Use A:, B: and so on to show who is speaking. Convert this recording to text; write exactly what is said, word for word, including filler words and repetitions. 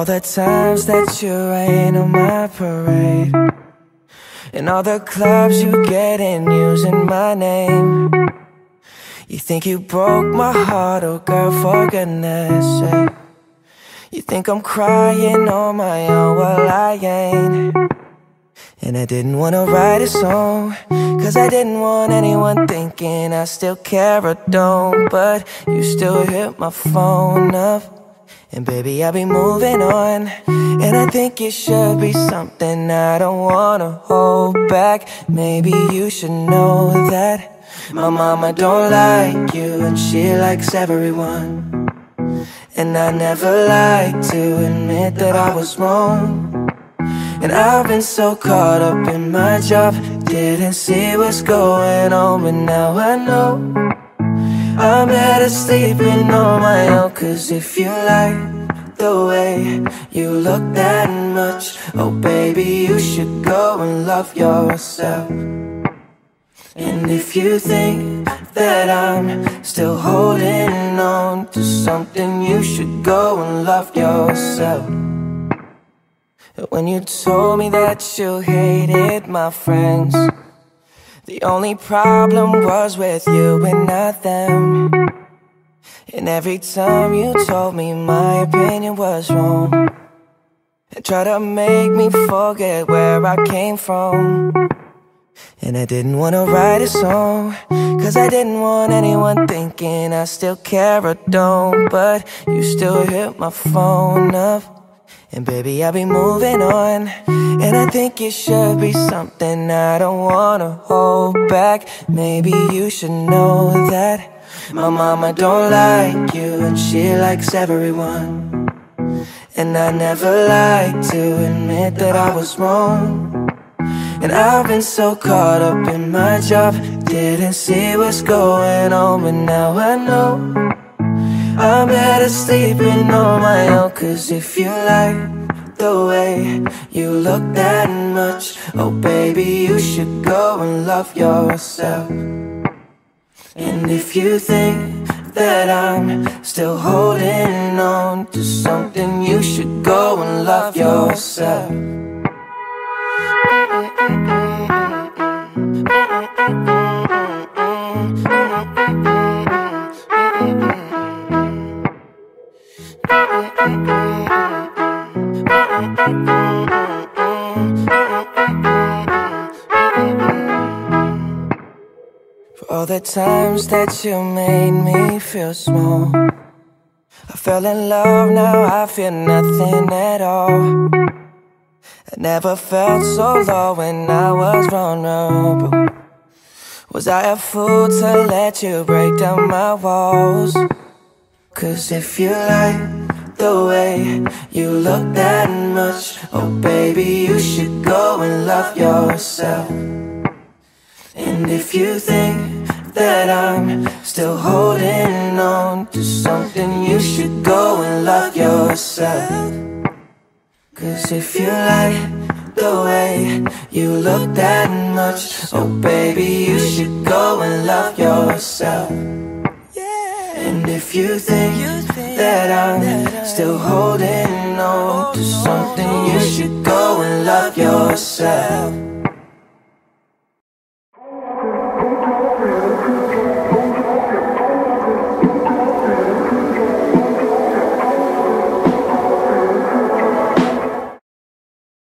A: all the times that you rain on my parade, and all the clubs you get in using my name. You think you broke my heart, oh girl, for goodness sake. You think I'm crying on my own, well I ain't. And I didn't wanna write a song, cause I didn't want anyone thinking I still care or don't. But you still hit my phone up, and baby I'll be moving on. And I think it should be something I don't wanna hold back. Maybe you should know that my mama don't like you, and she likes everyone. And I never like to admit that I was wrong. And I've been so caught up in my job, didn't see what's going on. But now I know I'm better sleeping on my own. Cause if you like the way you look that much, oh baby, you should go and love yourself. And if you think that I'm still holding on to something, you should go and love yourself. When you told me that you hated my friends, the only problem was with you and not them. And every time you told me my opinion was wrong, and tried to make me forget where I came from. And I didn't wanna write a song, cause I didn't want anyone thinking I still care or don't. But you still hit my phone up, and baby I'll be moving on. And I think it should be something I don't wanna hold back. Maybe you should know that my mama don't like you, and she likes everyone. And I never like to admit that I was wrong. And I've been so caught up in my job, didn't see what's going on. But now I know I'm better sleeping on my own. Cause if you like the way you look that much, oh baby, you should go and love yourself. And if you think that I'm still holding on to something, you should go and love yourself. For all the times that you made me feel small, I fell in love, now I feel nothing at all. I never felt so low when I was vulnerable. Was I a fool to let you break down my walls? Cause if you like the way you look that much, oh baby, you should go and love yourself. And if you think that I'm still holding on to something, you should go and love yourself. Cause if you like the way you look that much, oh baby, you should go and love yourself. And if you think that I'm still holding on to something, you should go and love yourself.